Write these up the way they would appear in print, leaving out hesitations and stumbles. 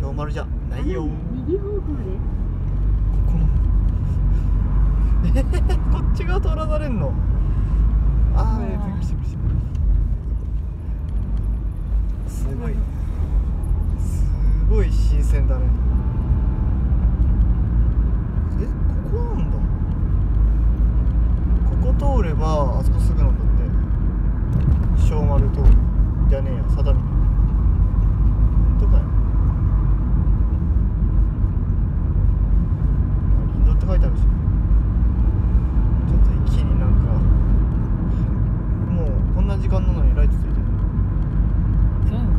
小丸じゃないよ。 右方向です。 こっち側通らされんの。ああ、びっくりしたびっくりした。すごい新鮮だね。ここなんだ。ここ通ればあそこすぐなんだって。小丸通りじゃねえや、相模とかよ。林道って書いてあるし、ちょっと一気になんかもうこんな時間なのにライトついてる。 そうなん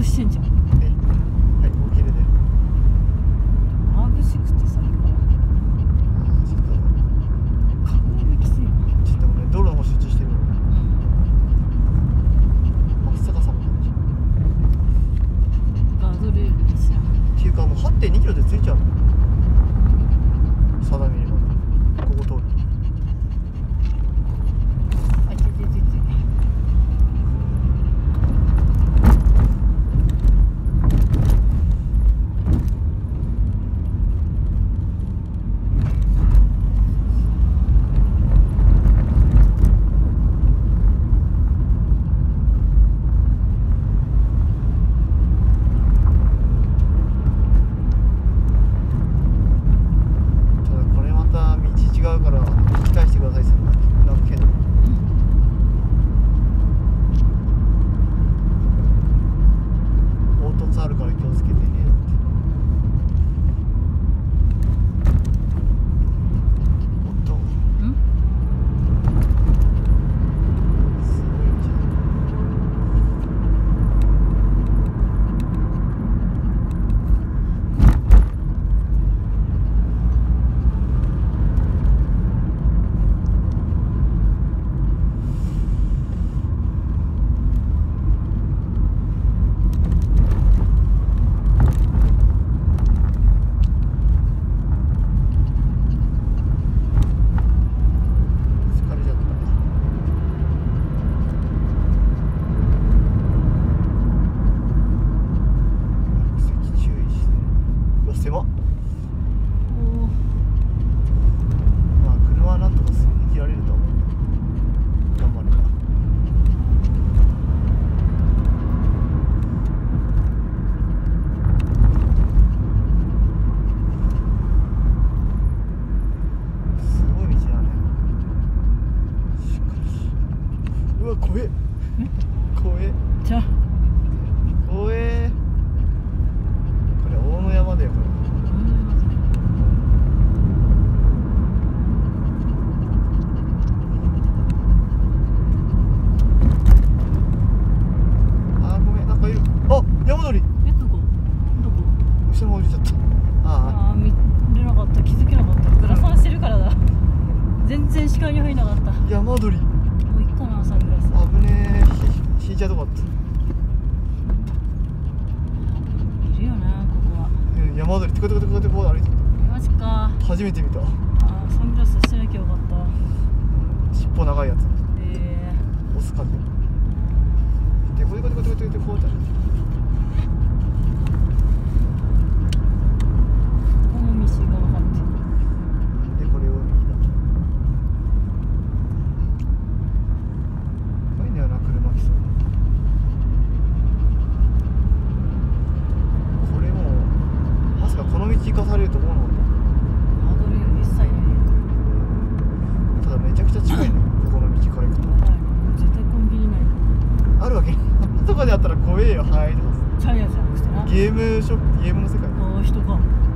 ぶしてんじゃん。 はいもう切れで眩しくてさ、 ちょっと顔がきついな。 ちょっとごめん道路の方集中してるわ真っ逆さま感じガードレールですよ。 っていうかもう 8.2 キロで着いちゃうの定めればここ通るあ、いてててて。 ただこれまた道違うから引き返してくださいそんなけど凹凸あるから気をつけてねだっておっとん？ すごいんじゃん疲れちゃった落石注意してうわ狭っおお。 まあ車はなんとかすぐに切られるとは思うけど頑張ればすごい道だねしかしうわ怖え怖えじゃあ。 怖えこれ大野山だよこれあーごめんなんかいるあ山鳥え、どこ？ 後ろも降りちゃったあああ、見れなかった。気づけなかった。グラサンしてるからだ。全然視界に入んなかった。もあ山鳥ういっかな、サングラス。 危ねえ引いちゃうとこあったいるよな、ここは。 山鳥テコテコテコテコ歩いてマジか。 た初めて見たあー、サングラスしてなきゃよかった。 尻尾長いやつオスカでテコテコテコテコテコテコって歩いてるこの道が分かってる。 でこれを右だ怖いんだよな車来そうこれもうまさかこの道行かされると思うのかハードルより一切ないね。 ただめちゃくちゃ近いねここの道から行くとやばいね。絶対コンビニない。 あるわけとかであったら怖えよはいとかチャリアじゃなくてな。 ゲームショップゲームの世界ああ、人か。